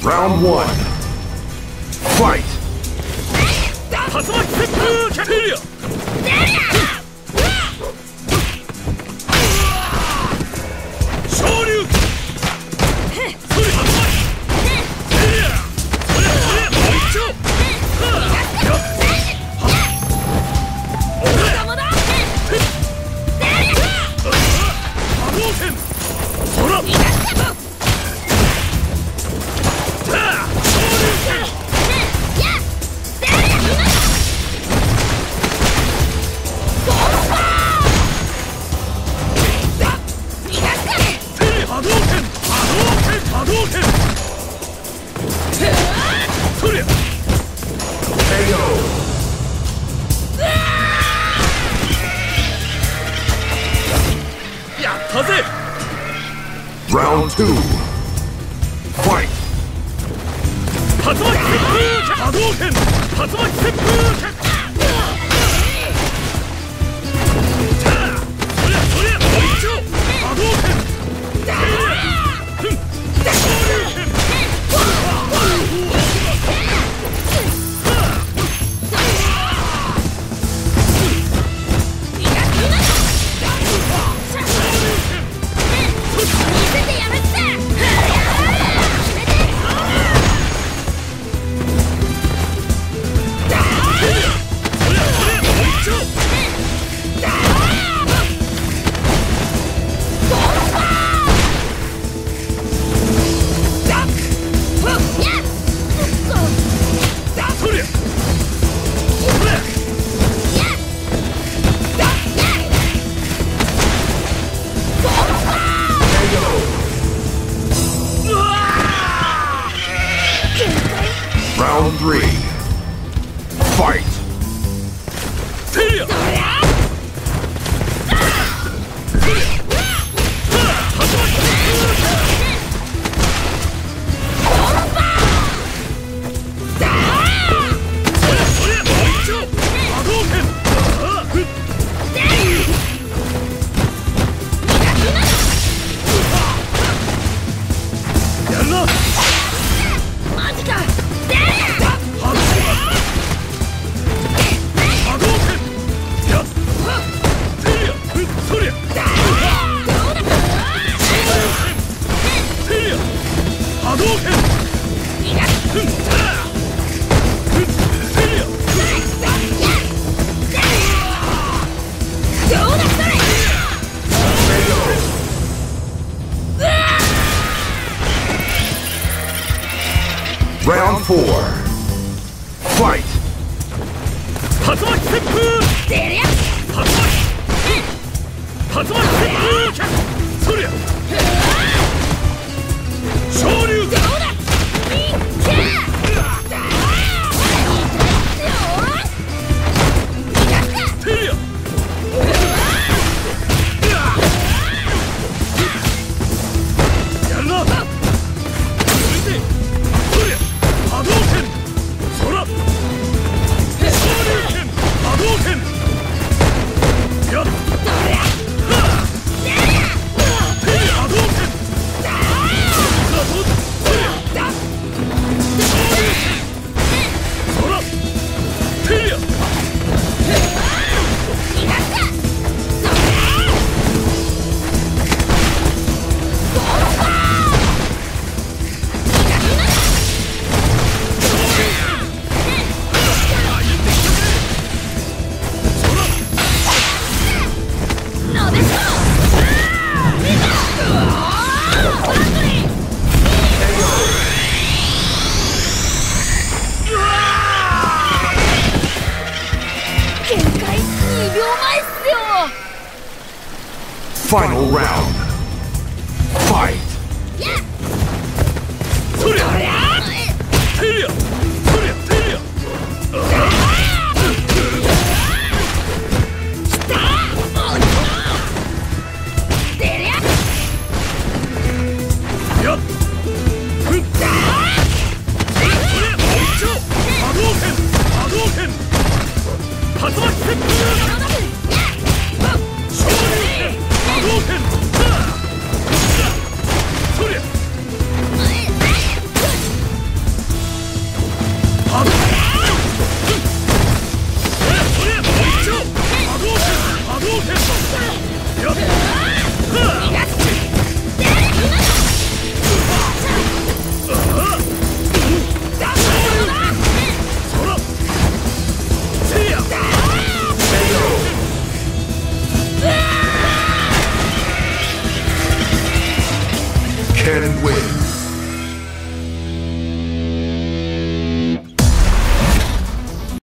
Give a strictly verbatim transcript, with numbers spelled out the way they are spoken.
Round one. Fight! 竜巻旋風キャテリア昇竜それ竜巻テリアそれそれもう一丁波動拳そら Round two. Fight! 竜巻旋風波動拳竜巻旋風拳そりゃそりゃもう一丁波動拳ふん昇竜拳 Round three. Fight! Teria! Round four. Fight! 竜巻旋風竜巻竜巻旋風キャそりゃ昇竜テリアやるな続いてそりゃ波動拳そら昇竜拳波動拳やっ波動拳そらテリア Final round. Fight! そりゃテリアそりゃテリアやっふんそりゃもう一丁波動拳波動拳竜巻旋風昇竜拳波動拳 Ken wins.